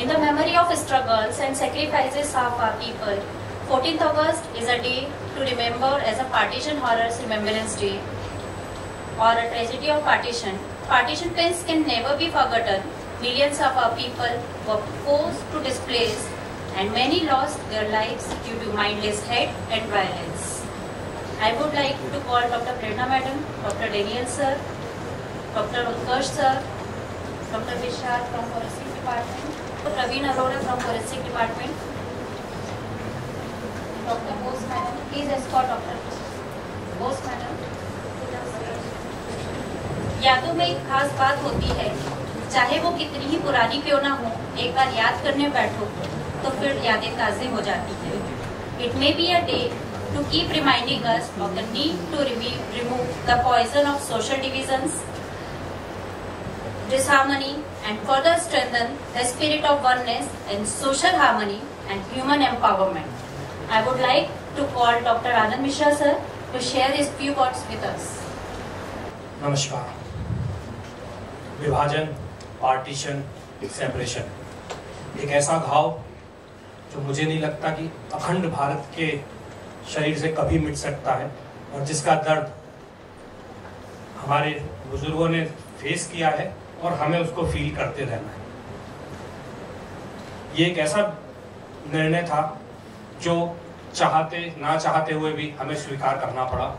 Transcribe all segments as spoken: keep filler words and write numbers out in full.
the memory of struggles and sacrifices of our people, fourteenth August is a day to remember as a Partition Horrors Remembrance Day or a tragedy of partition. Partition pains can never be forgotten. Millions of our people were forced to displace and many lost their lives due to mindless hate and violence. I would like to call Doctor Prerna Madam, Doctor Daniel Sir, Doctor Utkarsh Sir, Doctor Vishal from Forensic Department, Praveen Arora from Forensic Department, Doctor Bose Madam, please escort Doctor Bose Madam. यादों में एक खास बात होती है, चाहे वो कितनी ही पुरानी क्यों ना हो, एक बार याद करने बैठो तो फिर यादें ताज़ी हो जाती है. It may be a day to keep reminding us of the need to remove the poison of social divisions, disharmony, and further strengthen the spirit of oneness and social harmony and human empowerment. I would like to call Doctor Anand Mishra sir to share his few words with us. नमस्कार. विभाजन, partition, separation एक ऐसा घाव जो मुझे नहीं लगता कि अखंड भारत के शरीर से कभी मिट सकता है और जिसका दर्द हमारे बुजुर्गों ने फेस किया है और हमें उसको फील करते रहना है. ये एक ऐसा निर्णय था जो चाहते ना चाहते हुए भी हमें स्वीकार करना पड़ा.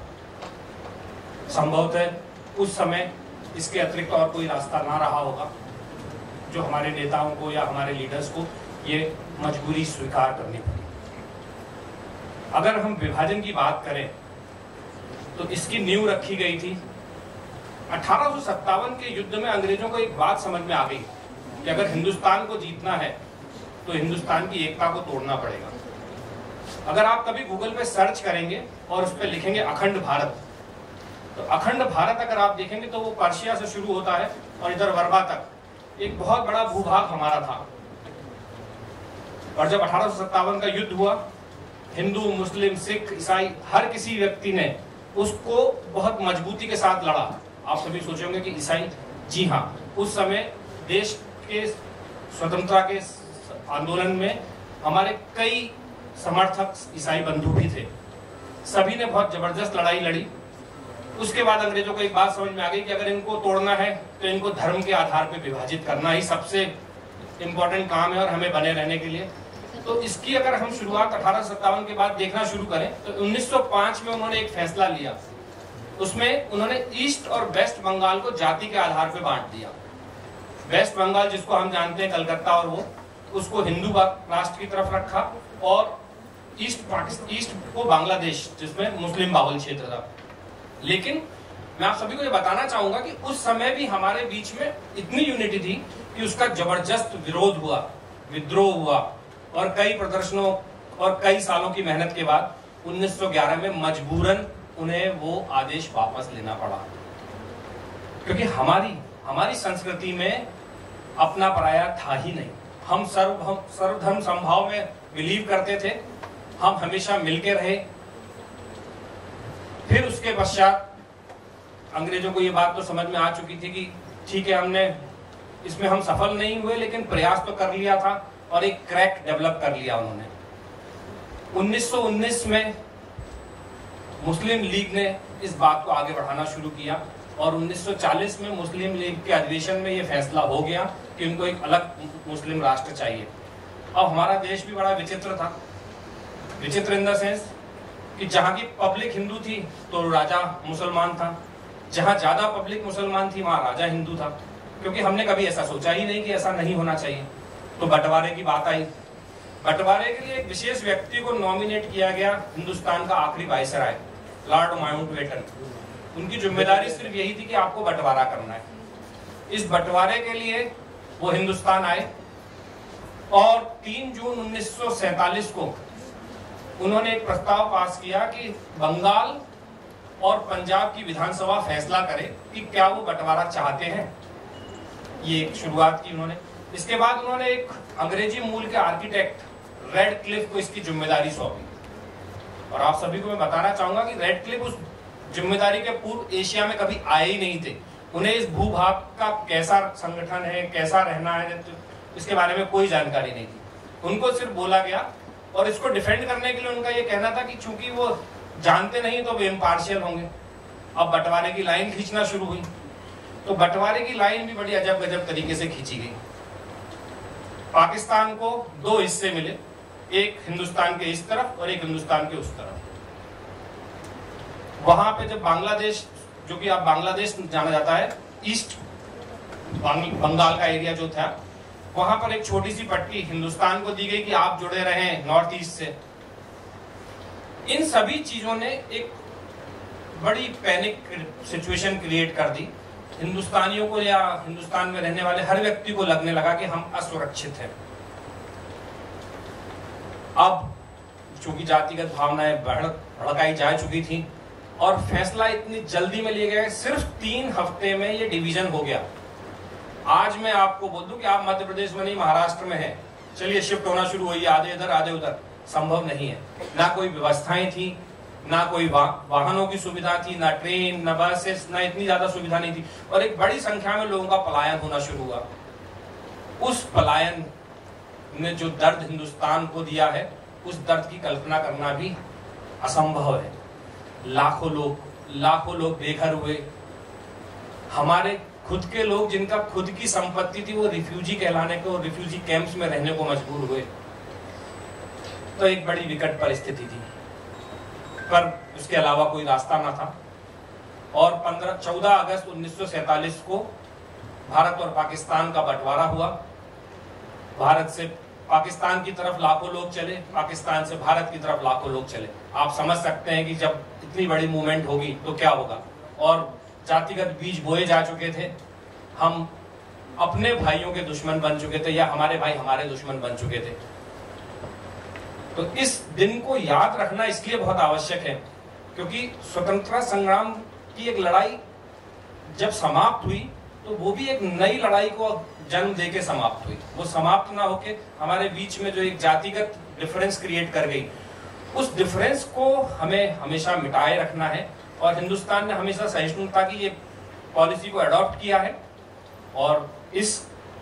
संभवतः उस समय इसके अतिरिक्त और कोई रास्ता ना रहा होगा जो हमारे नेताओं को या हमारे लीडर्स को ये मजबूरी स्वीकार करनी पड़ी. अगर हम विभाजन की बात करें तो इसकी नींव रखी गई थी अठारह सौ सत्तावन के युद्ध में. अंग्रेजों को एक बात समझ में आ गई कि अगर हिंदुस्तान को जीतना है तो हिंदुस्तान की एकता को तोड़ना पड़ेगा. अगर आप कभी गूगल पे सर्च करेंगे और उस पर लिखेंगे अखंड भारत, तो अखंड भारत अगर आप देखेंगे तो वो पर्शिया से शुरू होता है और इधर वर्मा तक एक बहुत बड़ा भूभाग हमारा था. और जब अठारह सौ सत्तावन का युद्ध हुआ, हिंदू, मुस्लिम, सिख, ईसाई हर किसी व्यक्ति ने उसको बहुत मजबूती के साथ लड़ा. आप सभी सोचे होंगे कि ईसाई, जी हाँ, उस समय देश के स्वतंत्रता के आंदोलन में हमारे कई समर्थक ईसाई बंधु भी थे. सभी ने बहुत जबरदस्त लड़ाई लड़ी. उसके बाद अंग्रेजों को एक बात समझ में आ गई कि अगर इनको तोड़ना है तो इनको धर्म के आधार पर विभाजित करना ही सबसे इम्पोर्टेंट काम है और हमें बने रहने के लिए. तो इसकी अगर हम शुरुआत अठारह सौ सत्तावन के बाद देखना शुरू करें तो उन्नीस सौ पाँच में उन्होंने एक फैसला लिया. उसमें उन्होंने ईस्ट और वेस्ट बंगाल को जाति के आधार पर बांट दिया. वेस्ट बंगाल जिसको हम जानते हैं कलकत्ता और वो, उसको हिंदू राष्ट्र की तरफ रखा और ईस्ट पाकिस्तान ईस्ट को बांग्लादेश जिसमें मुस्लिम बाहुल क्षेत्र था. लेकिन मैं आप सभी को ये बताना चाहूंगा कि उस समय भी हमारे बीच में इतनी यूनिटी थी कि उसका जबरदस्त विरोध हुआ, विद्रोह हुआ और कई प्रदर्शनों और कई सालों की मेहनत के बाद उन्नीस सौ ग्यारह में मजबूरन उन्हें वो आदेश वापस लेना पड़ा. क्योंकि हमारी हमारी संस्कृति में अपना पराया था ही नहीं. हम सर्व हम सर्वधर्म समभाव में बिलीव करते थे. हम हमेशा मिलके रहे. फिर उसके पश्चात अंग्रेजों को ये बात तो समझ में आ चुकी थी कि ठीक है, हमने इसमें हम सफल नहीं हुए लेकिन प्रयास तो कर लिया था और एक क्रैक डेवलप कर लिया उन्होंने. उन्नीस सौ उन्नीस में मुस्लिम लीग ने इस बात को आगे बढ़ाना शुरू किया और उन्नीस सौ चालीस में मुस्लिम लीग के अधिवेशन में ये फैसला हो गया कि उनको एक अलग मुस्लिम राष्ट्र चाहिए. अब हमारा देश भी बड़ा विचित्र था. विचित्र इन द सेंस कि जहाँ की पब्लिक हिंदू थी तो राजा मुसलमान था, जहाँ ज्यादा पब्लिक मुसलमान थी वहाँ राजा हिंदू था. क्योंकि हमने कभी ऐसा सोचा ही नहीं कि ऐसा नहीं होना चाहिए. तो बंटवारे की बात आई. बंटवारे के लिए एक विशेष व्यक्ति को नॉमिनेट किया गया, हिंदुस्तान का आखिरी वायसराय लॉर्ड माउंटबेटन. उनकी जिम्मेदारी सिर्फ यही थी कि आपको बंटवारा करना है. इस बंटवारे के लिए वो हिंदुस्तान आए और तीन जून उन्नीस सौ सैतालीस को उन्होंने एक प्रस्ताव पास किया कि बंगाल और पंजाब की विधानसभा फैसला करे कि क्या वो बंटवारा चाहते हैं. ये एक शुरुआत की उन्होंने. इसके बाद उन्होंने एक अंग्रेजी मूल के आर्किटेक्ट रेड क्लिफ को इसकी जिम्मेदारी सौंपी. और आप सभी को मैं बताना चाहूंगा कि रेड क्लिफ उस जिम्मेदारी के पूर्व एशिया में कभी आए ही नहीं थे. उन्हें इस भूभाग का कैसा संगठन है, कैसा रहना है, इसके बारे में कोई जानकारी नहीं थी। उनको सिर्फ बोला गया और इसको डिफेंड करने के लिए उनका ये कहना था कि चूंकि वो जानते नहीं तो वे इम्पार्शियल होंगे। अब बंटवारे की लाइन खींचना शुरू हुई, तो बंटवारे की लाइन भी बड़ी अजब गजब तरीके से खींची गई। पाकिस्तान को दो हिस्से मिले, एक हिंदुस्तान के इस तरफ और एक हिंदुस्तान के उस तरफ। वहां पे जब बांग्लादेश, जो कि अब बांग्लादेश जाना जाता है, ईस्ट बंगाल का एरिया जो था, वहां पर एक छोटी सी पट्टी हिंदुस्तान को दी गई कि आप जुड़े रहें नॉर्थ ईस्ट से। इन सभी चीजों ने एक बड़ी पैनिक सिचुएशन क्रिएट कर दी। हिंदुस्तानियों को या हिंदुस्तान में रहने वाले हर व्यक्ति को लगने लगा कि हम असुरक्षित हैं। अब चूंकि जातिगत भावनाएं भड़काई जा चुकी थी और फैसला इतनी जल्दी में लिया गया, सिर्फ तीन हफ्ते में ये डिवीजन हो गया। आज मैं आपको बोल दूं कि आप मध्य प्रदेश में नहीं महाराष्ट्र में हैं, चलिए शिफ्ट होना शुरू हुई, आधे इधर आधे उधर, संभव नहीं है। ना कोई व्यवस्थाएं थी, ना कोई वा, वाहनों की सुविधा थी, ना ट्रेन, ना बसेस, ना इतनी ज्यादा सुविधा नहीं थी और एक बड़ी संख्या में लोगों का पलायन होना शुरू हुआ। उस पलायन ने जो दर्द हिंदुस्तान को दिया है, उस दर्द की कल्पना करना भी असंभव है। लाखों लोग लाखों लोग बेघर हुए। हमारे खुद के लोग जिनका खुद की संपत्ति थी वो रिफ्यूजी कहलाने को, रिफ्यूजी कैंप्स में रहने को मजबूर हुए। तो एक बड़ी विकट परिस्थिति थी, पर उसके अलावा कोई रास्ता ना था। और पंद्रह चौदह अगस्त उन्नीस सौ सैतालीस को भारत और पाकिस्तान का बंटवारा हुआ। भारत से पाकिस्तान की तरफ लाखों लोग चले, पाकिस्तान से भारत की तरफ लाखों लोग चले। आप समझ सकते हैं कि जब इतनी बड़ी मूवमेंट होगी तो क्या होगा। और जातिगत बीज बोए जा चुके थे, हम अपने भाइयों के दुश्मन बन चुके थे या हमारे भाई हमारे दुश्मन बन चुके थे। तो इस दिन को याद रखना इसलिए बहुत आवश्यक है क्योंकि स्वतंत्रता संग्राम की एक लड़ाई जब समाप्त हुई तो वो भी एक नई लड़ाई को जन्म देके समाप्त हुई। वो समाप्त ना होके हमारे बीच में जो एक जातिगत डिफरेंस क्रिएट कर गई, उस डिफरेंस को हमें हमेशा मिटाए रखना है। और हिंदुस्तान ने हमेशा सहिष्णुता की ये पॉलिसी को अडॉप्ट किया है। और इस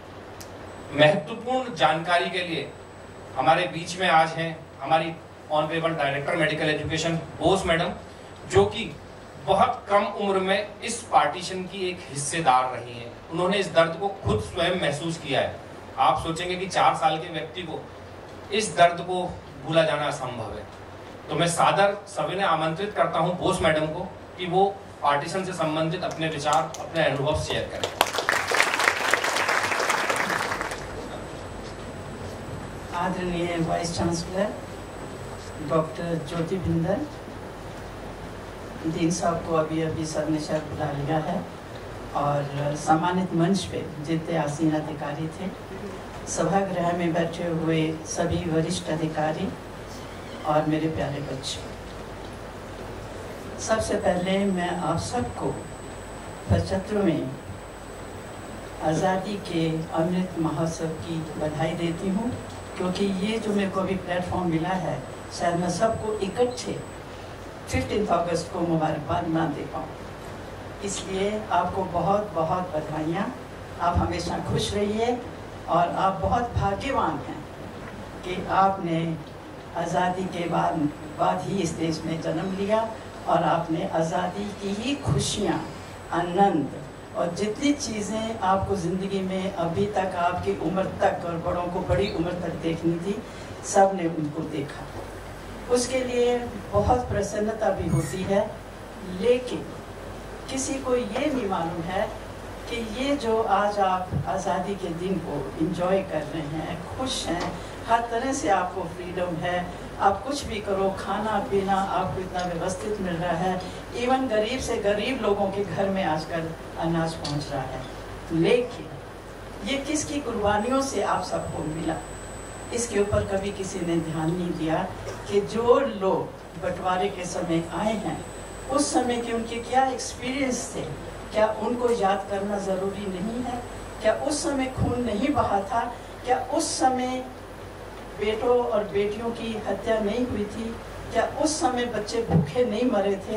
महत्वपूर्ण जानकारी के लिए हमारे बीच में आज हैं हमारी honourable director medical education Bose madam, जो कि बहुत कम उम्र में इस पार्टीशन की एक हिस्सेदार रही हैं। उन्होंने इस दर्द को खुद स्वयं महसूस किया है। आप सोचेंगे कि चार साल के व्यक्ति को इस दर्द को भूला जाना असंभव है। तो मैं सादर सविनय आमंत्रित करता हूं बोस मैडम को कि वो पार्टीशन से संबंधित अपने विचार, अपने अनुभव शेयर करें। आदरणीय vice chancellor doctor Jyoti Bindal, dean साहब को अभी अभी सर ने शायद बुला लिया है, और सम्मानित मंच पे जितने आसीन अधिकारी थे, सभागृह में बैठे हुए सभी वरिष्ठ अधिकारी और मेरे प्यारे बच्चे, सबसे पहले मैं आप सबको पचहत्तरवें आज़ादी के अमृत महोत्सव की बधाई देती हूँ, क्योंकि ये जो मेरे को अभी प्लेटफॉर्म मिला है, शायद मैं सबको इकट्ठे फिफ्टीन अगस्त को मुबारकबाद ना दे पाऊँ। इसलिए आपको बहुत बहुत बधाइयाँ। आप हमेशा खुश रहिए और आप बहुत भाग्यवान हैं कि आपने आज़ादी के बाद बाद ही इस देश में जन्म लिया और आपने आज़ादी की ही खुशियाँ, आनंद और जितनी चीज़ें आपको ज़िंदगी में अभी तक आपकी उम्र तक और बड़ों को बड़ी उम्र तक देखनी थी, सब ने उनको देखा। उसके लिए बहुत प्रसन्नता भी होती है, लेकिन किसी को ये नहीं मालूम है कि ये जो आज आप आज़ादी के दिन को एंजॉय कर रहे हैं, खुश हैं, हर तरह से आपको फ्रीडम है, आप कुछ भी करो, खाना पीना आपको इतना व्यवस्थित मिल रहा है, इवन गरीब से गरीब लोगों के घर में आजकल अनाज पहुंच रहा है। लेकिन ये किसकी कुर्बानियों से आप सबको मिला, इसके ऊपर कभी किसी ने ध्यान नहीं दिया कि जो लोग बंटवारे के समय आए हैं, उस समय के उनके क्या एक्सपीरियंस थे, क्या उनको याद करना ज़रूरी नहीं है? क्या उस समय खून नहीं बहा था? क्या उस समय बेटों और बेटियों की हत्या नहीं हुई थी? क्या उस समय बच्चे भूखे नहीं मरे थे?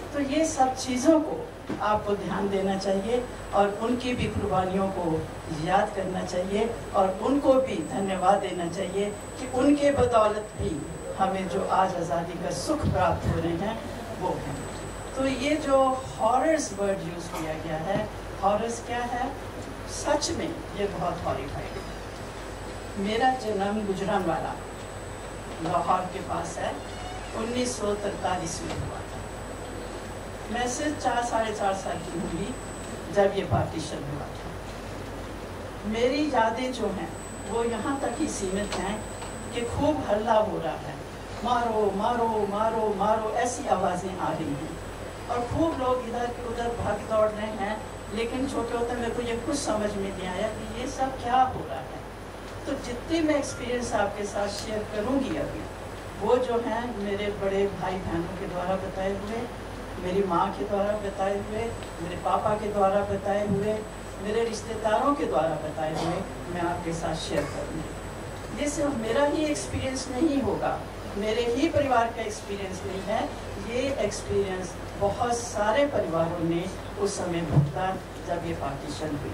तो ये सब चीज़ों को आपको ध्यान देना चाहिए और उनकी भी कुर्बानियों को याद करना चाहिए और उनको भी धन्यवाद देना चाहिए कि उनके बदौलत भी हमें जो आज आज़ादी का सुख प्राप्त हो रहे हैं वो है। तो ये जो हॉरर्स वर्ड यूज़ किया गया है, हॉरर्स क्या है? सच में ये बहुत हॉरिफाइड है। मेरा जन्म गुजरांवाला लाहौर के पास है, उन्नीस सौ तैंतालीस में हुआ था। मैं सिर्फ चार साढ़े चार साल की हुई जब ये पार्टीशन हुआ था। मेरी यादें जो हैं वो यहाँ तक ही सीमित हैं कि खूब हल्ला हो रहा है, मारो मारो मारो मारो, ऐसी आवाज़ें आ रही हैं और खूब लोग इधर के उधर भाग दौड़ रहे हैं। लेकिन छोटे होते मेरे को ये कुछ समझ में नहीं आया कि ये सब क्या हो रहा है। तो जितनी मैं एक्सपीरियंस आपके साथ शेयर करूँगी अभी, वो जो हैं मेरे बड़े भाई बहनों के द्वारा बताए हुए, मेरी माँ के द्वारा बताए हुए, मेरे पापा के द्वारा बताए हुए, मेरे रिश्तेदारों के द्वारा बताए हुए मैं आपके साथ शेयर करूँगी। ये सिर्फ मेरा ही एक्सपीरियंस नहीं होगा, मेरे ही परिवार का एक्सपीरियंस नहीं है, ये एक्सपीरियंस बहुत सारे परिवारों ने उस समय भुगता जब ये पार्टीशन हुई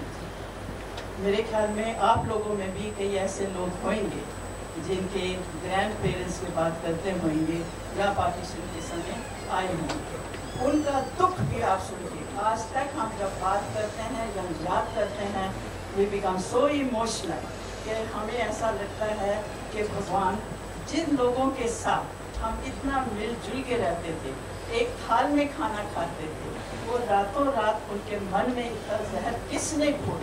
थी। मेरे ख्याल में आप लोगों में भी कई ऐसे लोग होंगे जिनके ग्रैंड पेरेंट्स की बात करते होंगे या पार्टीशन के समय आए होंगे, उनका दुख भी आप सुनिए। आज तक हम जब बात करते हैं या याद करते हैं, वी बिकम सो इमोशनल कि हमें ऐसा लगता है कि भगवान जिन लोगों के साथ हम इतना मिलजुल के रहते थे, एक थाल में खाना खाते थे, वो रातों रात उनके मन में इतना जहर किसने घोल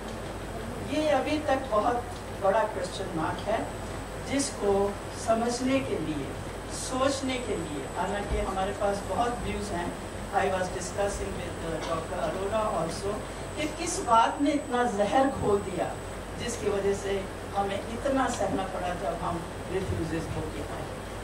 दिया? ये अभी तक बहुत बड़ा क्वेश्चन मार्क है, जिसको समझने के लिए, सोचने के लिए, हालांकि हमारे पास बहुत व्यूज़ हैं। I was discussing with doctor Arora also कि किस बात ने इतना जहर घोल दिया जिसकी वजह से हमें इतना सहना पड़ा जब हम रिफ्यूजेस होके आए।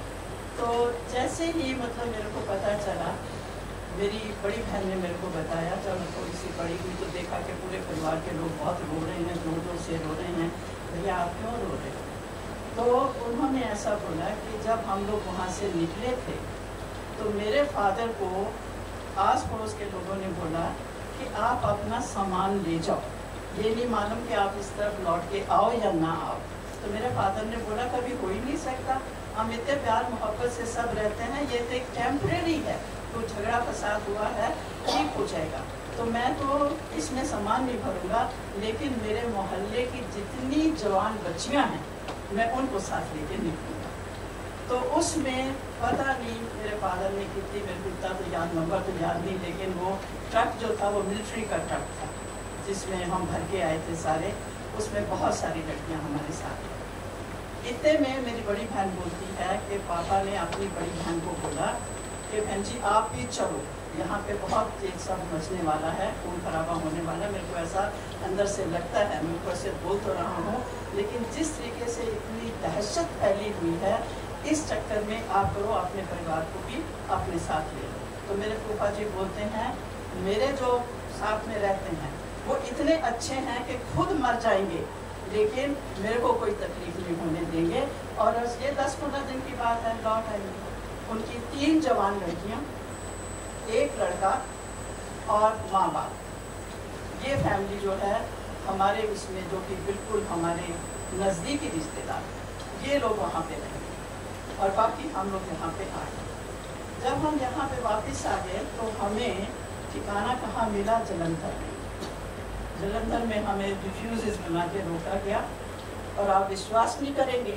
तो जैसे ही मतलब मेरे को पता चला, मेरी बड़ी बहन ने मेरे को बताया, जब मैं थोड़ी सी बड़ी हुई तो देखा कि पूरे परिवार के लोग बहुत रो रहे हैं, जोर जोर से रो रहे हैं, भैया आप क्यों रो रहे हो? तो उन्होंने ऐसा बोला कि जब हम लोग वहाँ से निकले थे तो मेरे फादर को आस पड़ोस के लोगों ने बोला कि आप अपना सामान ले जाओ, ये नहीं मालूम कि आप इस तरफ लौट के आओ या ना आओ। तो मेरे फादर ने बोला कभी हो ही नहीं सकता, हम इतने प्यार मोहब्बत से सब रहते हैं, ये तो एक टेम्परेरी है, तो झगड़ा फसाद हुआ है, ठीक हो जाएगा। तो मैं तो इसमें सामान नहीं भरूंगा, लेकिन मेरे मोहल्ले की जितनी जवान बच्चियां हैं मैं उनको साथ लेके निकलूँगा। तो उसमें पता नहीं मेरे फादर ने कितनी, मेरे को इतना तो याद, नंबर तो याद नहीं, लेकिन वो ट्रक जो था वो मिलिट्री का ट्रक था जिसमें हम भर के आए थे सारे, उसमें बहुत सारी लड़कियां हमारे साथ। इतने में मेरी बड़ी बहन बोलती है कि पापा ने अपनी बड़ी बहन को बोला कि बहन जी आप भी चलो, यहाँ पे बहुत एक सब मचने वाला है, खून खराबा होने वाला है। मेरे को ऐसा अंदर से लगता है, मैं ऊपर से बोल तो रहा हूँ, लेकिन जिस तरीके से इतनी दहशत फैली हुई है, इस चक्कर में आप करो अपने परिवार को भी अपने साथ ले लो। तो मेरे फूफा जी बोलते हैं मेरे जो साथ में रहते हैं वो इतने अच्छे हैं कि खुद मर जाएंगे लेकिन मेरे को कोई तकलीफ नहीं होने देंगे। और ये दस पंद्रह दिन की बात है, लौट आएंगे। उनकी तीन जवान लड़कियां, एक लड़का और माँ बाप, ये फैमिली जो है हमारे उसमें, जो कि बिल्कुल हमारे नज़दीकी रिश्तेदार, ये लोग वहाँ पे रहेंगे और बाकी हम लोग यहाँ पे आ गए। जब हम यहाँ पे वापस आ गए तो हमें ठिकाना कहाँ मिला? जलंधर में। जलंधर में हमें रिफ्यूजेस बना के रोका गया और आप विश्वास नहीं करेंगे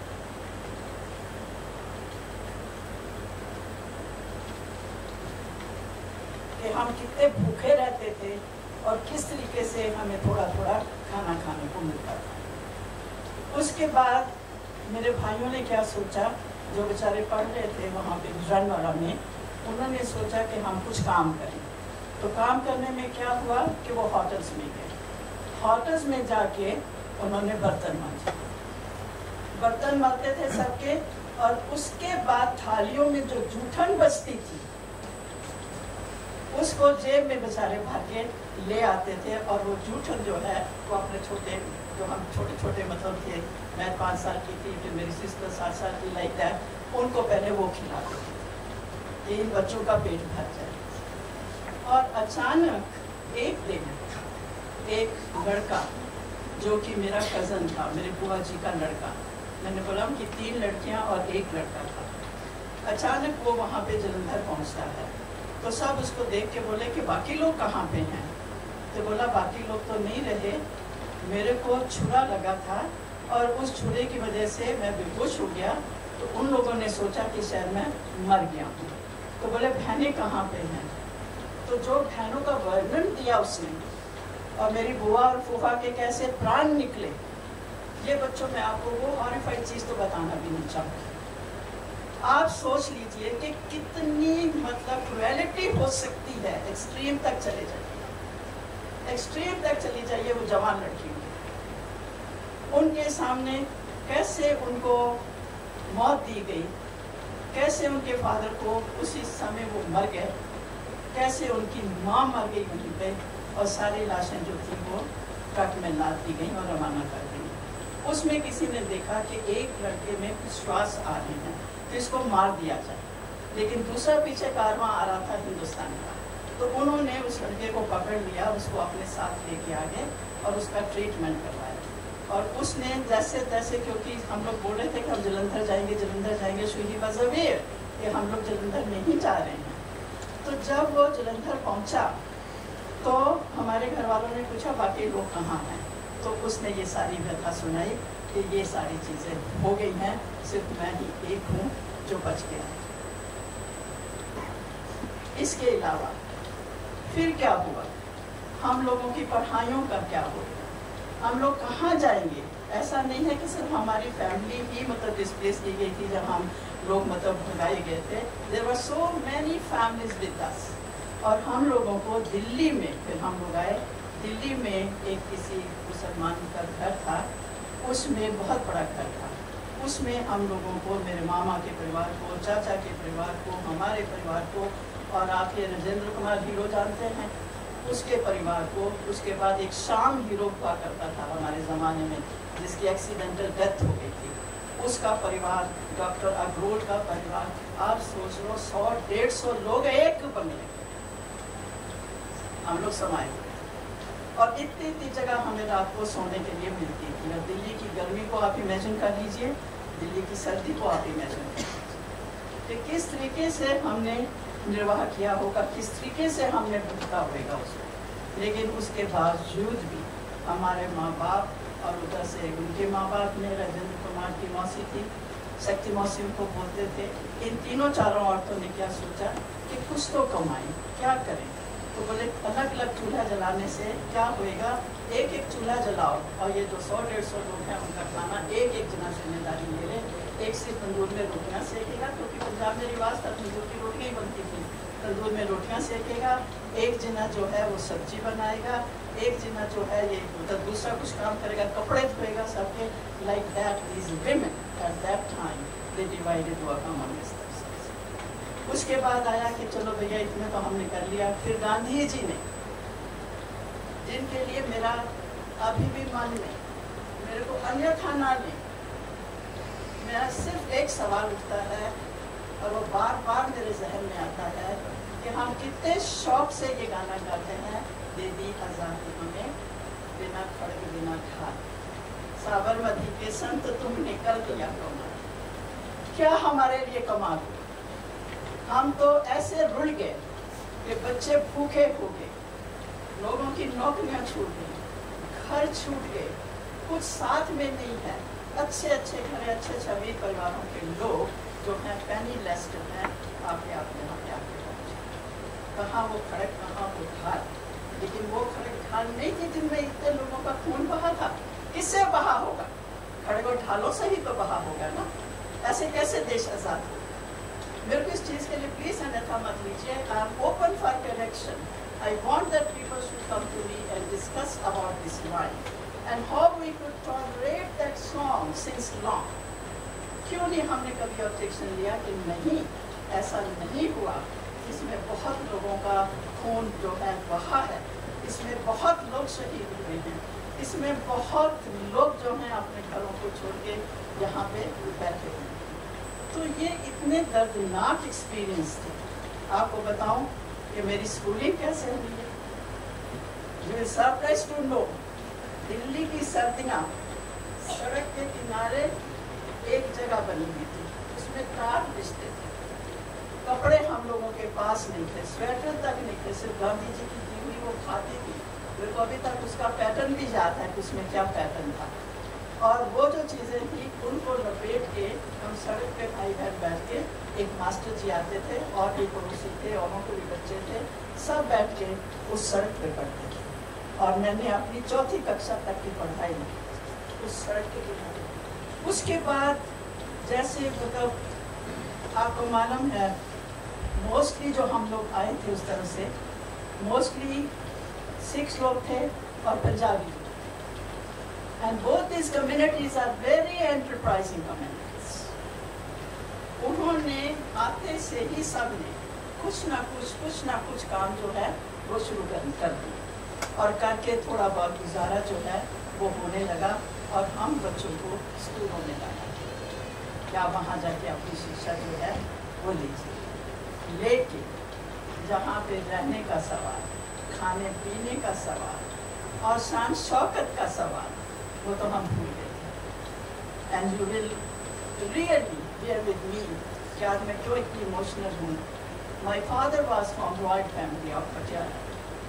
कि हम कितने भूखे रहते थे और किस तरीके से हमें थोड़ा थोड़ा खाना खाने को मिलता था। उसके बाद मेरे भाइयों ने क्या सोचा, जो बेचारे पढ़ रहे थे वहाँ पे गुजरांवाला में, उन्होंने सोचा कि हम कुछ काम करें। तो काम करने में क्या हुआ कि वो होटल्स में गए। होटल्स में जाके उन्होंने बर्तन मांजे, बर्तन मारते थे सबके, और उसके बाद थालियों में जो जूठन बचती थी उसको जेब में बेचारे भर के ले आते थे। और वो जूठन जो है वो अपने छोटे, जो हम छोटे छोटे मतलब थे, मैं पाँच साल की थी, फिर मेरी सिस्टर सात साल की, लाइक दैट, उनको पहले वो खिलाते थे। कि इन बच्चों का पेट भर जाए। और अचानक एक दिन एक लड़का जो कि मेरा कज़न था, मेरे बुआ जी का लड़का, मैंने बोला कि तीन लड़कियां और एक लड़का था, अचानक वो वहाँ पे जलंधर पहुँचता है। तो सब उसको देख के बोले कि बाकी लोग कहाँ पे हैं? तो बोला बाकी लोग तो नहीं रहे, मेरे को छुरा लगा था और उस छुरे की वजह से मैं बेहोश हो गया, तो उन लोगों ने सोचा कि शायद मैं मर गया हूँ। तो बोले बहनें कहाँ पे हैं? तो जो बहनों का वर्णन दिया उसने, और मेरी बुआ और फूफा के कैसे प्राण निकले, ये बच्चों में आपको वो हॉरिफाइड चीज़ तो बताना भी नहीं चाहूँगी। आप सोच लीजिए कि कितनी मतलब क्रुएलिटी हो सकती है, एक्सट्रीम तक चले जाइए, एक्सट्रीम तक चली जाइए वो जवान लड़की, उनके सामने कैसे उनको मौत दी गई, कैसे उनके फादर को उसी समय वो मर गए, कैसे उनकी माँ मर गई वहीं पे, और सारी लाशें जो थी वो ट्रक में लाद दी गई और रवाना कर दी। उसमें किसी ने देखा कि एक लड़के में श्वास आ रही है तो इसको मार दिया जाए, लेकिन दूसरा पीछे कारवां आ रहा था हिंदुस्तान का, तो उन्होंने उस लड़के को पकड़ लिया, उसको अपने साथ लेके आ गए और उसका ट्रीटमेंट करवाया। और उसने जैसे तैसे, क्योंकि हम लोग बोल रहे थे कि हम जलंधर जाएंगे जलंधर जाएंगे, शुही वाज अवेयर कि हम लोग जलंधर नहीं जा रहे हैं। तो जब वो जलंधर पहुंचा तो हमारे घर वालों ने पूछा बाकी लोग कहाँ हैं? तो उसने ये सारी व्यथा सुनाई कि ये सारी चीज़ें हो गई हैं, सिर्फ मैं ही एक हूँ जो बच गया है। इसके अलावा फिर क्या हुआ? हम लोगों की पढ़ाइयों का क्या होगा? हम लोग कहाँ जाएंगे? ऐसा नहीं है कि सिर्फ हमारी फैमिली ही मतलब डिस्प्लेस की गई थी जब हम लोग मतलब भगाए गए थे। There were so many families with us. और हम लोगों को दिल्ली में, फिर हम लोग आए दिल्ली में, एक किसी मुसलमान का घर था, उसमें बहुत बड़ा घर था, उसमें हम लोगों को, मेरे मामा के परिवार को, चाचा के परिवार को, हमारे परिवार को, और आप ये राजेंद्र कुमार हीरो जानते हैं उसके परिवार को, उसके बाद एक शाम हीरो हुआ करता था हमारे ज़माने में जिसकी एक्सीडेंटल डेथ हो गई थी, उसका परिवार, डॉक्टर अग्रोल का परिवार, आप सोच लो सौ डेढ़ सौ लोग एक बंगले हम लोग समाये हुए, और इतनी इतनी जगह हमें रात को सोने के लिए मिलती थी। और दिल्ली की गर्मी को आप इमेजिन कर लीजिए, दिल्ली की सर्दी को आप इमेजिन कर लीजिए कि किस तरीके से हमने निर्वाह किया होगा, किस तरीके से हमने भुगता होगा उसको। लेकिन उसके बावजूद भी हमारे माँ बाप, और उधर से उनके माँ बाप ने, राजेंद्र कुमार की मौसी थी, शक्ति मौसी उनको बोलते थे, इन तीनों चारों औरतों ने क्या सोचा कि कुछ तो कमाएं, क्या करें? तो बोले अलग अलग चूल्हा जलाने से क्या होएगा, एक एक चूल्हा जलाओ, और ये जो सौ डेढ़ सौ लोग हैं उनका खाना एक एक जना जिम्मेदारी ले ले। एक से तंदूर में रोटियां सेकेगा, क्योंकि पंजाब में रिवाज था तंदूर की रोटियां ही बनती थी, तंदूर में रोटियां सेकेगा, एक जना जो है वो सब्जी बनाएगा, एक जना जो है ये मतलब दूसरा कुछ काम करेगा, कपड़े धोएगा सबके। Like that these women at that time they divided work among themselves. उसके बाद आया कि चलो भैया इतने तो हमने कर लिया। फिर गांधी जी ने, जिनके लिए मेरा अभी भी मन में मेरे को अन्यथा ना ले, मेरा सिर्फ एक सवाल उठता है और वो बार बार मेरे जहन में आता है कि हम कितने शौक से ये गाना गाते हैं, दे दी आज़ादी हमें बिना खड़ग बिना ढाल, साबरमती के संत तुम निकल दिया कमाल। क्या हमारे लिए कमाल हुआ? हम तो ऐसे रुल गए कि बच्चे भूखे हो गए, लोगों की नौकरियां छूट गई, घर छूट गए, कुछ साथ में नहीं है। अच्छे अच्छे घरे, अच्छे अच्छे अमीर परिवारों के लोग जो हैं पैनी लेस्ट हैं, आके आप यहाँ पे आके पहुँचे। कहाँ वो खड़क, कहाँ वो ढाल, लेकिन वो खड़क ढाल नहीं थी जिनमें इतने लोगों का खून बहा था। किससे बहा होगा? खड़क और ढालों से ही तो बहा होगा ना। ऐसे कैसे देश आज़ाद हो? मेरे को इस चीज़ के लिए प्लीज अन्यथा मत लीजिए। I am open for correction. I want that people should come to me and discuss about this line and how we could tolerate that song since long. क्यों नहीं हमने कभी ऑब्जेक्शन लिया कि नहीं, ऐसा नहीं हुआ, इसमें बहुत लोगों का खून जो है बहा है, इसमें बहुत लोग शहीद हुए हैं, इसमें बहुत लोग जो हैं अपने घरों को छोड़ के यहाँ पे बैठे हुए हैं। तो ये इतने दर्दनाक एक्सपीरियंस थे आपको बताऊं कि मेरी स्कूलिंग कैसे हुई है। You will surprise to know, Delhi की सर्दियाँ सड़क के किनारे एक जगह बनी हुई थी, उसमें टाट बिछते थे, कपड़े हम लोगों के पास नहीं थे, स्वेटर तक नहीं थे, सिर्फ गांधी जी की दी हुई वो खाती थी। मेरे को अभी तक उसका पैटर्न भी याद है कि उसमें क्या पैटर्न था। और वो जो चीज़ें थी उनको लपेट के हम सड़क पे भाई बहन बैठ के, एक मास्टर जी आते थे और भी पड़ोसी थे और वहाँ भी बच्चे थे, सब बैठ के उस सड़क पे पढ़ते थे। और मैंने अपनी चौथी कक्षा तक की पढ़ाई उस सड़क के किनारे। उसके बाद जैसे मतलब आपको मालूम है, मोस्टली जो हम लोग आए थे उस तरह से, मोस्टली सिक्स लोग थे और Punjabi. And both these communities are very enterprising communities. उन्होंने आते से ही सब ने कुछ ना कुछ कुछ ना कुछ काम जो है वो शुरू कर कर दिया और करके थोड़ा बहुत गुजारा जो है वो होने लगा और हम बच्चों को स्कूलों में लाया, क्या वहाँ जाके अपनी शिक्षा जो है वो लीजिए। लेकिन जहाँ पे रहने का सवाल, खाने पीने का सवाल और शान शौकत का सवाल, वो तो हम भूल गए। And you will really bear with me कि आज मैं क्यों इतनी इमोशनल हूँ। My father was from royal family of Patiala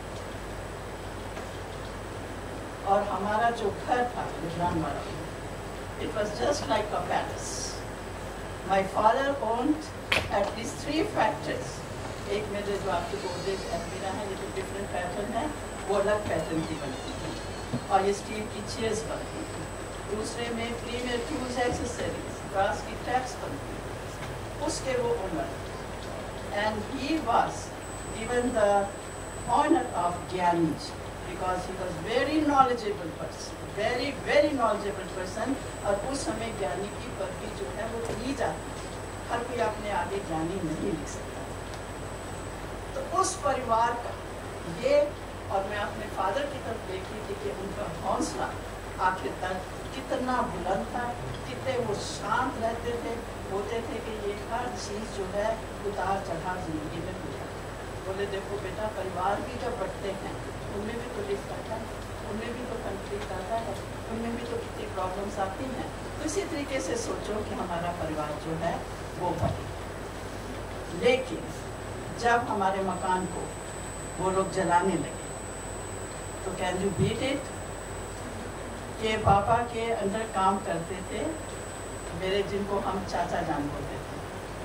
और हमारा जो घर था Gujranwala, it was just like a palace. My father owned at least three factories. एक में जो आपकी गोदरेज एलमीरा है, ये तो डिफरेंट पैटर्न है, वो अलग पैटर्न की बनती थी और ये स्टील की चेयर्स बनती थी। दूसरे में प्रीमियर टूल्स एक्सेसरीज, ग्रास की टैप्स बनती थी, उसके वो owner. And he was given the honour of Gyanis because he was very knowledgeable person, very very knowledgeable person. और उस समय ज्ञानी की पदवी जो है वो दी जाती थी, हर कोई अपने आगे ज्ञानी नहीं लिख सकता। तो उस परिवार का ये, और मैं अपने फादर की तरफ देखी थी कि उनका हौसला आखिर तक कितना बुलंद था, कितने वो शांत रहते थे, होते थे कि ये हर चीज़ जो है उतार चढ़ाव जिंदगी में हो जाती। बोले देखो बेटा, परिवार भी जब बढ़ते हैं उनमें भी तो लिफ्ट आता है, उनमें भी तो कंफ्लिक्ट आता है, उनमें भी तो कितनी प्रॉब्लम्स आती हैं। तो इसी तरीके से सोचो कि हमारा परिवार जो है वो बढ़े। लेकिन जब हमारे मकान को वो लोग जलाने लगे तो कैन यू बीट इट के पापा के अंदर काम करते थे मेरे, जिनको हम चाचा जान बोलते थे,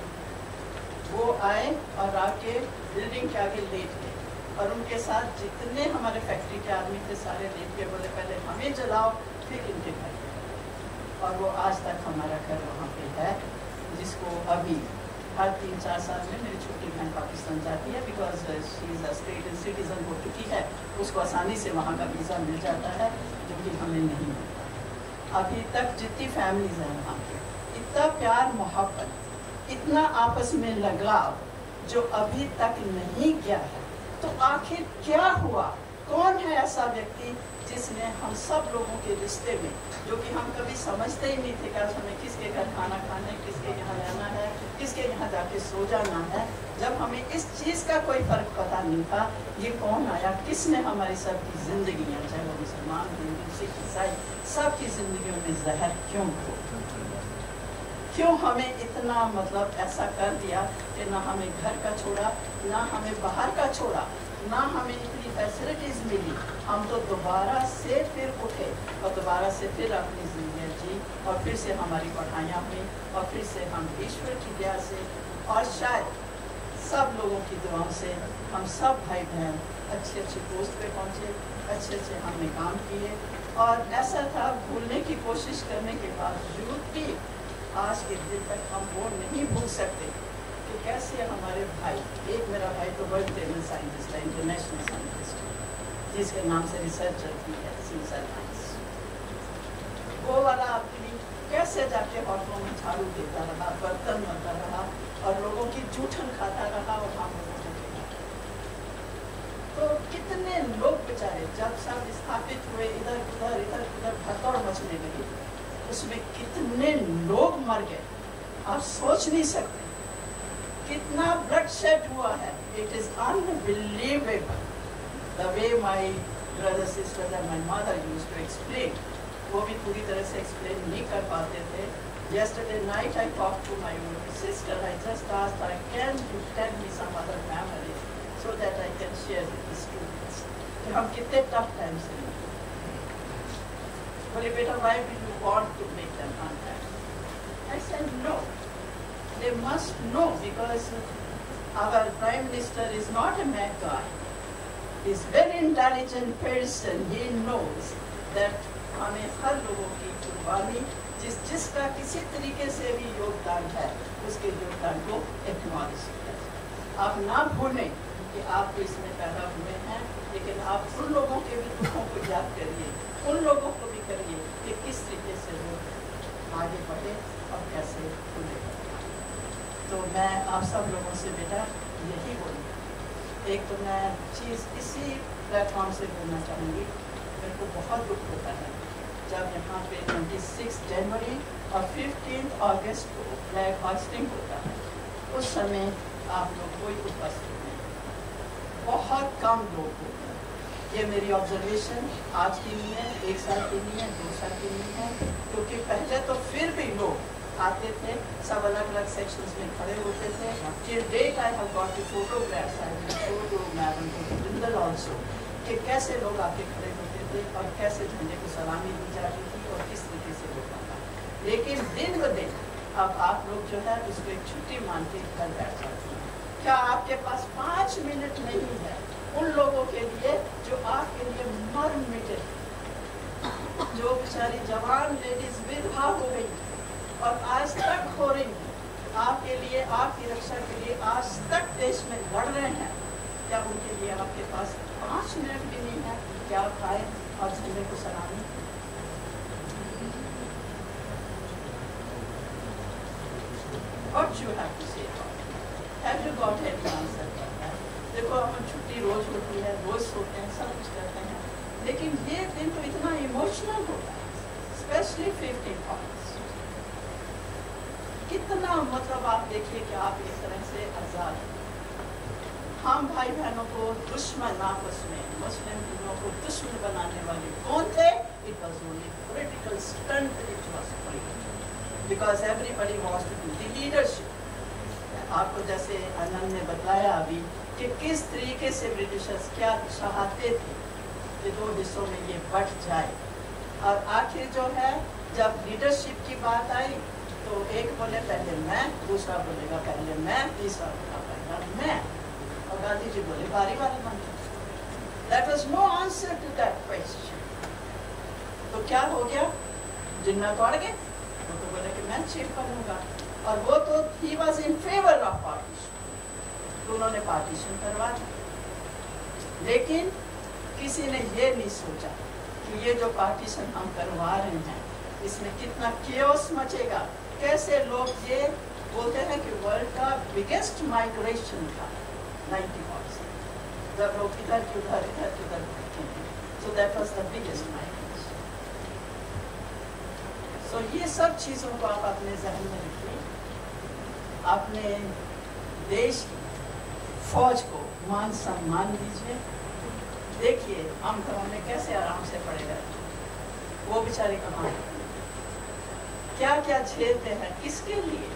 वो आए और आके बिल्डिंग के आगे लेट गए और उनके साथ जितने हमारे फैक्ट्री के आदमी थे सारे लेट के बोले पहले हमें जलाओ फिर इनके घर। और वो आज तक हमारा घर वहाँ पे है, जिसको अभी हर तीन चार साल में मेरी छोटी बहन पाकिस्तान जाती है because she is a state citizen हो चुकी है, उसको आसानी से वहाँ का वीज़ा मिल जाता है जो कि हमें नहीं मिलता। अभी तक जितनी फैमिलीज हैं वहाँ पे, इतना प्यार मोहब्बत, इतना आपस में लगाव जो अभी तक नहीं गया है। तो आखिर क्या हुआ? कौन है ऐसा व्यक्ति जिसने हम सब लोगों के रिश्ते में, जो कि हम कभी समझते ही नहीं थे कि आज हमें किसके घर खाना खाना है, किसके यहाँ रहना है, किसके यहाँ जाके सो जाना है, जब हमें इस चीज़ का कोई फर्क पता नहीं था, ये कौन आया, किसने हमारी सबकी जिंदगियाँ, चाहे वो मुसलमान, हिंदू, सिख, ईसाई, सबकी जिंदगियों में जहर क्यों हो, क्यों हमें इतना मतलब ऐसा कर दिया कि ना हमें घर का छोड़ा, ना हमें बाहर का छोड़ा, ना हमें इतनी फैसिलिटीज़ मिली। हम तो दोबारा से फिर उठे और दोबारा से फिर अपनी ज़िंदगी जी और फिर से हमारी पढ़ाइयाँ हुई और फिर से हम ईश्वर की दया से और शायद सब लोगों की दुआओं से हम सब भाई बहन अच्छे अच्छे पोस्ट पे पहुँचे, अच्छे अच्छे हमने काम किए। और ऐसा था, भूलने की कोशिश करने के बावजूद भी आज के दिन तक हम वो नहीं भूल सकते कि कैसे हमारे भाई, एक मेरा भाई तो वर्ल्ड फेमस साइंटिस्ट है, इंटरनेशनल साइंटिस्ट, जिसके नाम से रिसर्च चलती है सिंसाइंस, वो वाला आदमी कैसे जाके होटलों में झाड़ू देता रहा, बर्तन मलता रहा और लोगों की जूठन खाता रहा और हम लोगों को खिलाता। तो कितने लोग बेचारे जब सब स्थापित हुए, इधर उधर इधर उधर भगदड़ मचने लगी, उसमें कितने लोग मर गए आप सोच नहीं सकते। कितना ब्लड शेड हुआ है, it is unbelievable the way my brother sisters and my mother used to explain. वो भी पूरी तरह से एक्सप्लेन नहीं कर पाते थे। Yesterday night I talked to my older sister. I just asked her, can you tell me some other memories so that I can share with the students? कि हम कितने tough times से बोले, बेटा why do you want to make them unhappy? I said no. They must know because our Prime Minister is not a mad guy. He's a very intelligent person. He knows that हमें हर लोगों की कुर्बानी जिस जिसका किसी तरीके से भी योगदान है उसके योगदान को एक्नॉलेज करें। आप ना भूलें कि आप तो इसमें पैदा हुए हैं, लेकिन आप उन लोगों के भी दुखों को याद करिए, उन लोगों को भी करिए कि किस तरीके से वो आगे बढ़े और कैसे खुले। तो मैं आप सब लोगों से बेटा यही बोलूँ। एक तो मैं चीज़ इसी प्लेटफॉर्म से बोलना चाहूँगी, मेरे को बहुत दुख होता है जब यहाँ पे छब्बीस जनवरी और पंद्रह अगस्त को फ्लैग होस्टिंग होता है, उस समय आप लोग कोई उपस्थित नहीं, बहुत कम लोग होते हैं। ये मेरी ऑब्जर्वेशन आज की नहीं है, एक साल की नहीं है, दो साल की नहीं है, क्योंकि पहले तो फिर भी लोग आते थे, सब अलग अलग सेक्शंस में खड़े होते थे। Till date I have got the photographs, I will show you madam को बिंदल आल्सो, कि कैसे लोग आके खड़े होते थे और कैसे झंडे को सलामी दी जाती थी और किस तरीके से होता था। लेकिन दिन ब दिन अब आप लोग जो है उसको एक छुट्टी मान के घर बैठ जाते हैं। क्या आपके पास पाँच मिनट नहीं है उन लोगों के लिए जो आपके लिए मर मिटे, जो बेचारी जवान लेडीज विधवा हो गई और आज तक हो रही है, आपके लिए, आपकी रक्षा के लिए आज तक देश में लड़ रहे हैं? क्या उनके लिए आपके पास पाँच मिनट भी नहीं है? क्या आप आए और झंडे को सलामी? What you have to say about it? Have you got any answer for that? देखो हम छुट्टी रोज होती है, रोज सोते हैं, सब कुछ करते हैं, लेकिन ये दिन तो इतना इमोशनल होता है, स्पेशली फिफ्टीन अगस्त। कितना मतलब आप देखिए कि आप इस तरह से आजाद हैं। हम भाई बहनों को दुश्मन आपस में, मुस्लिम हिंदुओं को दुश्मन बनाने वाले कौन थे? It was only political stunt, it was political, because everybody wants to do the leadership. आपको जैसे आनंद ने बताया अभी कि किस तरीके से ब्रिटिशर्स क्या चाहते थे कि दो हिस्सों में ये बट जाए, और आखिर जो है जब लीडरशिप की बात आई तो एक बोले पहले मैं, दूसरा बोलेगा पहले मैं, तीसरा बोलेगा पहले मैं, और गांधी जी बोले बारी बारी मांगे। That was no answer to that question. तो क्या हो गया? जिन्ना तोड़ गए, वो तो बोले कि मैं चीफ बनूंगा, और वो तो he was in favor of partition, तो उन्होंने पार्टीशन करवा दिया। लेकिन किसी ने ये नहीं सोचा कि ये जो पार्टीशन हम करवा रहे हैं इसमें कितना केओस मचेगा, कैसे लोग ये बोलते हैं कि वर्ल्ड का बिगेस्ट माइग्रेशन था नाइन्टी परसेंट, जब लोग इधर की उधर इधर की उधर बढ़ते हैं, so that was the biggest migration. सो ये सब चीज़ों को आप अपने जहन में रखिए, अपने देश की फौज को मान सम्मान दीजिए। देखिए हम घरों में कैसे आराम से पड़े रहते हैं, वो बेचारे कहाँ क्या क्या झेलते हैं, किसके लिए?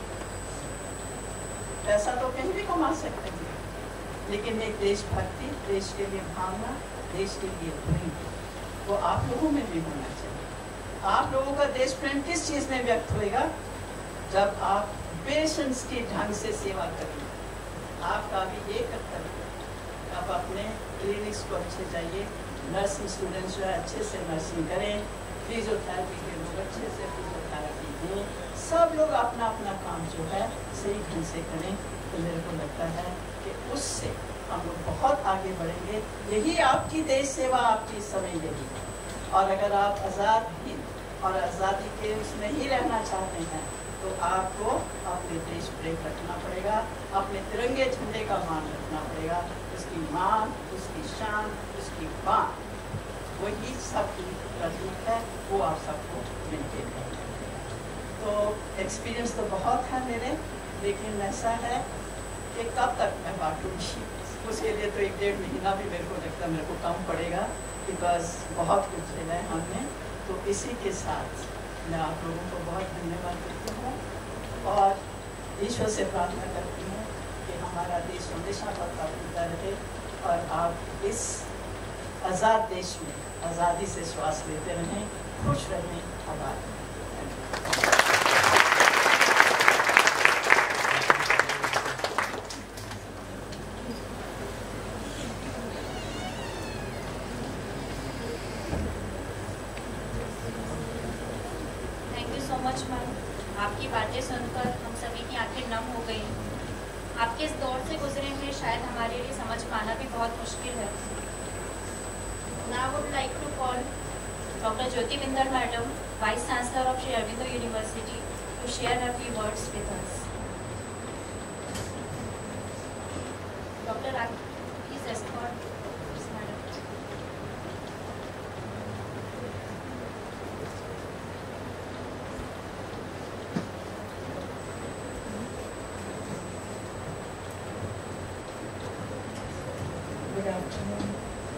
पैसा तो कहीं भी कमा सकते हैं, लेकिन एक देशभक्ति, देश के लिए भावना, देश के लिए प्रेम, वो आप लोगों में भी होना चाहिए। आप लोगों का देश प्रेम किस चीज़ में व्यक्त होएगा? जब आप पेशेंस के ढंग से सेवा करेंगे। आपका भी ये कर्तव्य, आप अपने क्लिनिक्स को अच्छे जाइए, नर्सिंग स्टूडेंट्स जो है अच्छे से नर्सिंग करें, फिजियोथेरेपी के लोग अच्छे से फिजियोथेरेपी दें, सब लोग अपना अपना काम जो है सही ढंग से करें, तो मेरे को लगता है कि उससे हम लोग बहुत आगे बढ़ेंगे। यही आपकी देश सेवा, आपकी समय यही है। और अगर आप आज़ाद हिंद और आज़ादी के उसमें ही रहना चाहते हैं तो आपको अपने देश प्रेम रखना पड़ेगा, अपने तिरंगे झंडे का मान रखना पड़ेगा, उसकी मान, उसकी शान, उसकी बात, वही सबकी प्रतीक है, वो आप सबको मेंटेन करना है। तो एक्सपीरियंस तो बहुत है मेरे, लेकिन ऐसा है कि कब तक मैं बांटूंगी, उसके लिए तो एक डेढ़ महीना भी मेरे को लगता है मेरे को कम पड़ेगा, बिकॉज बहुत कुछ झेला है हमने। तो इसी के साथ मैं आप लोगों को बहुत धन्यवाद देती हूँ और ईश्वर से प्रार्थना करती हूँ कि हमारा देश हमेशा बदलाव रहे और आप इस आज़ाद देश में आज़ादी से श्वास लेते रहें, खुश रहें, आबाद रहें। Thank you so much ma'am. आपकी बातें सुनकर हम सभी की आंखें नम हो गई। आपके इस दौर से गुजरे हुए शायद हमारे लिए समझ पाना भी बहुत मुश्किल है। Now I would like to call Doctor Jyoti Bindal Madam, Vice Chancellor of Sri Aurobindo University, to share her few words with us. Doctor Rak, please escort Miz Madam. Good afternoon.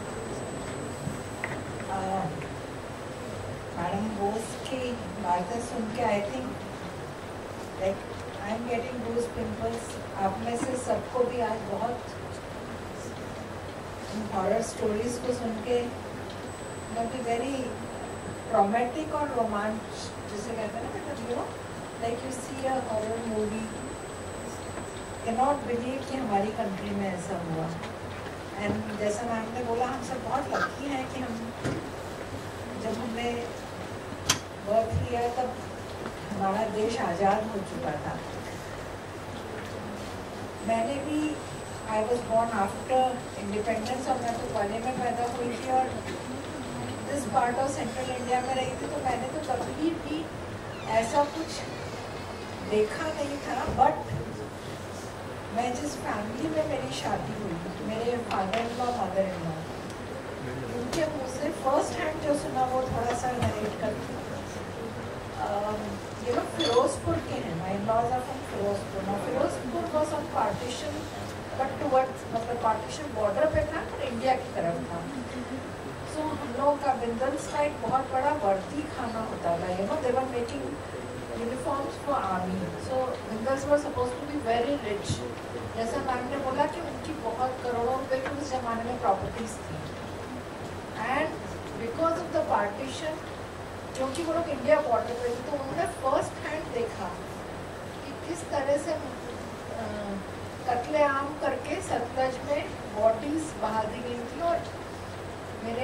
Madam Bose की बातें सुन के I think like I am getting goose pimples. आप में से सबको भी आज बहुत हॉरर स्टोरीज को सुन के मतलब भी वेरी ट्रॉमेटिक और रोमांच जिसे कहते हैं ना, मतलब you know like you see a horror movie, can not believe कि हमारी कंट्री में ऐसा हुआ। एंड जैसा मैम ने बोला, हम सब बहुत लकी हैं कि हम जब हमने बर्थ किया तब हमारा देश आज़ाद हो चुका था। मैंने भी I was born after independence और मैं तो पुणे में पैदा हुई थी और this part of central India में रही थी, तो मैंने तो कभी भी ऐसा कुछ देखा नहीं था। बट मैं जिस फैमिली में मेरी शादी हुई, मेरे father in law mother in law, उनके मुँह से फर्स्ट हैंड जो सुना वो थोड़ा सा नरेट करती हूँ। ये लोग फिरोजपुर के हैं, my laws are from Firozpur. ना Firozpur was on partition but towards, मतलब पार्टीशन बॉर्डर पे था और इंडिया की तरफ था। सो so, हम लोगों का बिंदल्स का एक बहुत बड़ा वर्दी खाना होता था, you know they were making uniforms for army. So Bindals were suppose to be very rich. जैसा मैम ने बोला कि उनकी बहुत करोड़ों रुपए की उस जमाने में प्रॉपर्टीज थी। And because of the partition, क्योंकि वो लोग इंडिया बॉर्डर पे थे, तो उन्होंने फर्स्ट हैंड देखा कि किस तरह से कत्लेआम करके सतलज में बॉडीज बहा दी गई थी। और मेरे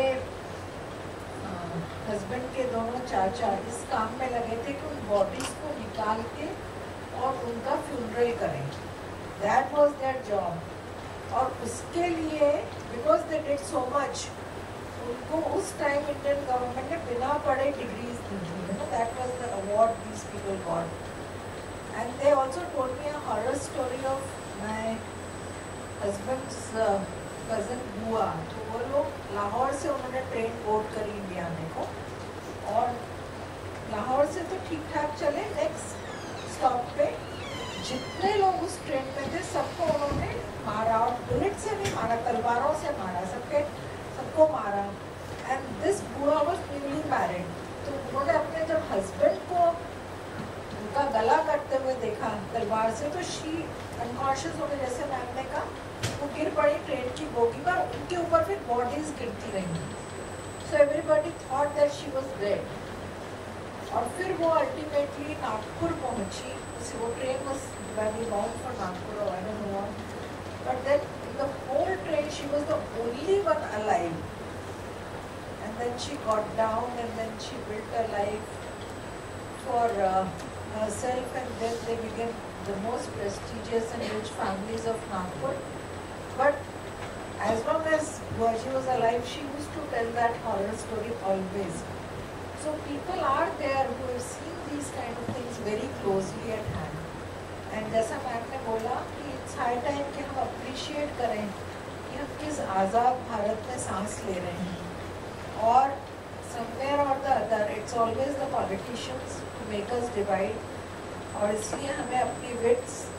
हस्बैंड के दोनों चाचा इस काम में लगे थे कि उन बॉडीज को निकाल के और उनका फ्यूनरल करें। That was their job. और उसके लिए because they did so much, उनको उस टाइम इंडियन गवर्नमेंट ने बिना पढ़े डिग्रीज दी थी। You know that was the award these people got. And they also told me a horror story of my husband's cousin बुआ। तो वो लोग लाहौर से उन्होंने ट्रेन बोर्ड करी इंडिया में को, और लाहौर से तो ठीक ठाक चले। नेक्स्ट स्टॉप पे जितने लोग उस ट्रेन में थे सबको उन्होंने मारा, और बुलेट से नहीं मारा, तलवारों से मारा, सबके सबको मारा। एंड दिस बुआ वाज न्यूली मैरिड। तो उन्होंने अपने जब हस्बैंड को उनका गला काटते हुए देखा तलवार से, तो शी अनकॉन्शियस हो गई, जैसे मैम ने कहा, वो गिर पड़ी ट्रेन की बोगी पर। उनके ऊपर फिर बॉडीज गिरती रही। So everybody thought that she was dead. और फिर वो अल्टीमेटली नागपुर पहुंची। वो train was very bound for Nagpur, I don't know what, but then in the whole train she was the only one alive. And then she got down and then she built a life for herself, and then they became the most prestigious and rich families of Nagpur. But as long as she was alive, she used to tell that horror story always. So people are there who have seen these kind of things very closely at hand. And जैसा ma'am ने बोला कि it's high time कि हम appreciate करें कि हम किस आज़ाद भारत में सांस ले रहे हैं। और somewhere or the other, it's always the politicians to make us divide. और इसलिए हमें अपनी wits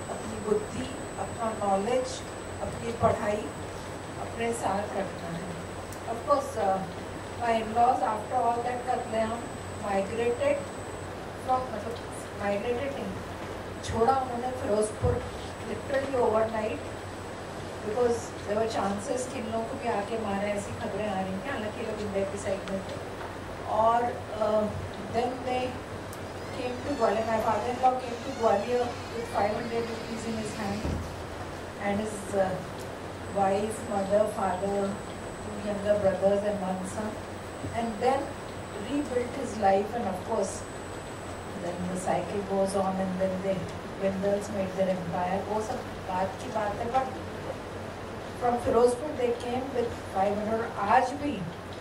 अपनी बुद्धि, अपना नॉलेज, अपनी पढ़ाई अपने साथ रखना है. Of course, uh, my in-laws after all that करते हम migrated from मतलब migrated नहीं छोड़ा उन्होंने Firozpur literally overnight because there were chances कि इन लोगों को भी आके मारे, ऐसी खबरें आ रही हैं. हालांकि लोग इंडिया की साइड में थे. और uh, then they came to Gwalior. My father-in-law came to Gwalior with five hundred rupees in his hand, and his uh, wife, mother, father, two younger brothers and one son, and then rebuilt his life. And of course, then the cycle goes on, and then the Windals made their empire. वो सब बात की बात है, but from Firozpur they came with five hundred. आज भी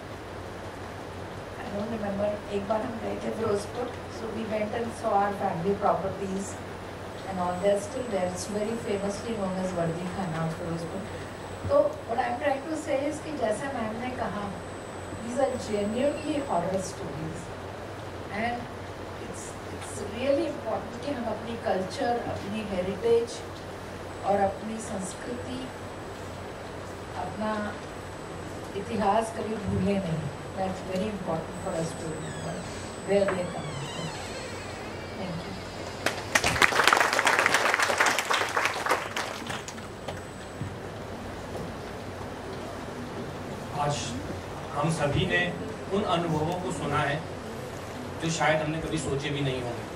I don't remember. एक बार हम गए थे Firozpur, so we went and saw our family properties and all. They're still there. It's very famously known as Vardi Khana of Firozpur. तो what I'm trying to say is कि जैसा ma'am ने कहा, these are genuinely horror stories, and it's it's really important कि हम अपनी culture, अपनी heritage और अपनी संस्कृति, अपना इतिहास कभी भूले नहीं. That's very important for us to remember where they are coming from. Thank you. आज हम सभी ने उन अनुभवों को सुना है जो शायद हमने कभी सोचे भी नहीं होंगे.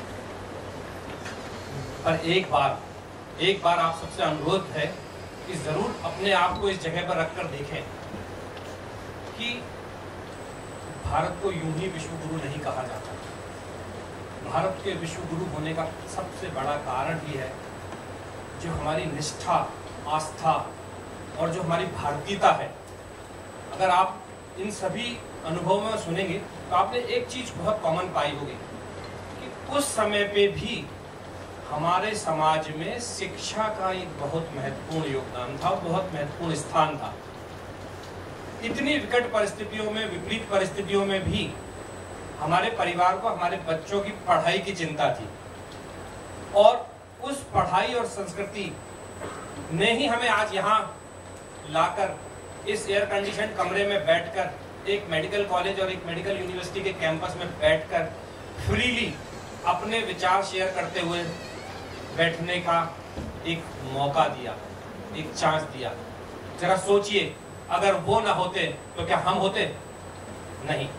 पर एक बार एक बार आप सबसे अनुरोध है कि जरूर अपने आप को इस जगह पर रखकर देखें कि भारत को यूं ही विश्व गुरु नहीं कहा जाता. भारत के विश्व गुरु होने का सबसे बड़ा कारण भी है जो हमारी निष्ठा, आस्था और जो हमारी भारतीयता है. अगर आप इन सभी अनुभवों में सुनेंगे तो आपने एक चीज बहुत कॉमन पाई होगी कि उस समय पे भी हमारे समाज में शिक्षा का एक बहुत महत्वपूर्ण योगदान था, बहुत महत्वपूर्ण स्थान था. इतनी विकट परिस्थितियों में, विपरीत परिस्थितियों में भी हमारे परिवार को हमारे बच्चों की पढ़ाई की चिंता थी, और उस पढ़ाई और संस्कृति ने ही हमें आज यहाँ लाकर इस एयर कंडीशन कमरे में बैठकर एक मेडिकल कॉलेज और एक मेडिकल यूनिवर्सिटी के कैंपस में बैठकर फ्रीली अपने विचार शेयर करते हुए बैठने का एक मौका दिया, एक चांस दिया. जरा सोचिए, अगर वो ना होते तो क्या हम होते? नहीं.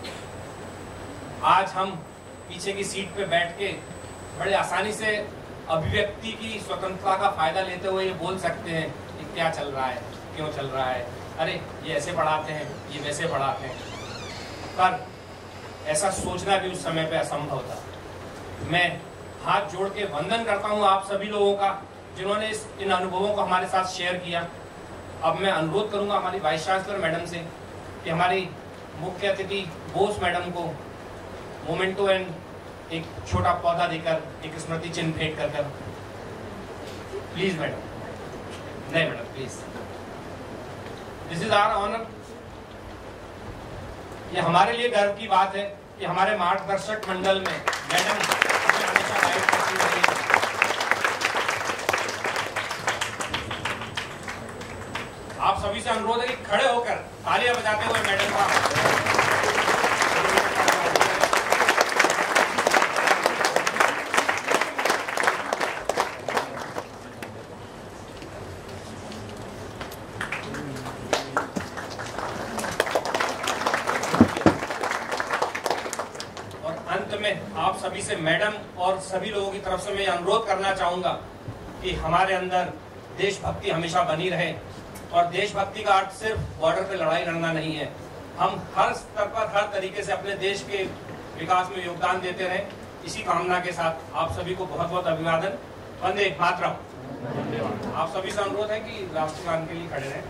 आज हम पीछे की सीट पे बैठ के बड़े आसानी से अभिव्यक्ति की स्वतंत्रता का फायदा लेते हुए ये बोल सकते हैं कि क्या चल रहा है, क्यों चल रहा है, अरे ये ऐसे पढ़ाते हैं, ये वैसे पढ़ाते हैं. पर ऐसा सोचना भी उस समय पे असंभव था. मैं हाथ जोड़ के वंदन करता हूँ आप सभी लोगों का जिन्होंने इस इन अनुभवों को हमारे साथ शेयर किया. अब मैं अनुरोध करूंगा हमारी वाइस चांसलर मैडम से कि हमारी मुख्य अतिथि बोस मैडम को मोमेंटो एंड एक छोटा पौधा देकर एक स्मृति चिन्ह भेंट कर कर. Please madam. नहीं madam, please. This is our honour. ये हमारे लिए गर्व की बात है कि हमारे मार्गदर्शक मंडल में मैडम हमेशा गाइड करती रही है. आप सभी से अनुरोध है कि खड़े होकर तालियां बजाते हुए मैडम का आप सभी से मैडम और सभी लोगों की तरफ से मैं अनुरोध करना चाहूंगा कि हमारे अंदर देशभक्ति हमेशा बनी रहे. और देशभक्ति का अर्थ सिर्फ बॉर्डर पे लड़ाई लड़ना नहीं है. हम हर स्तर पर हर तरीके से अपने देश के विकास में योगदान देते रहे. इसी कामना के साथ आप सभी को बहुत बहुत अभिवादन. वंदे मातरम. आप सभी से अनुरोध है कि राष्ट्रगान के लिए खड़े रहें.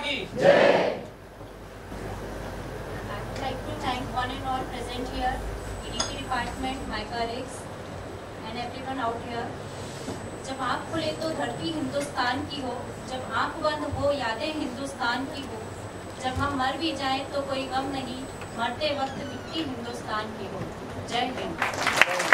की I would like to thank one and all present here, E D P department, my colleagues, and everyone out here. जब आँख खुले तो धरती हिंदुस्तान की हो, जब आँख बंद हो यादें हिंदुस्तान की हो, जब हम मर भी जाएं तो कोई गम नहीं, मरते वक्त मिट्टी हिंदुस्तान की हो। जय हिंद।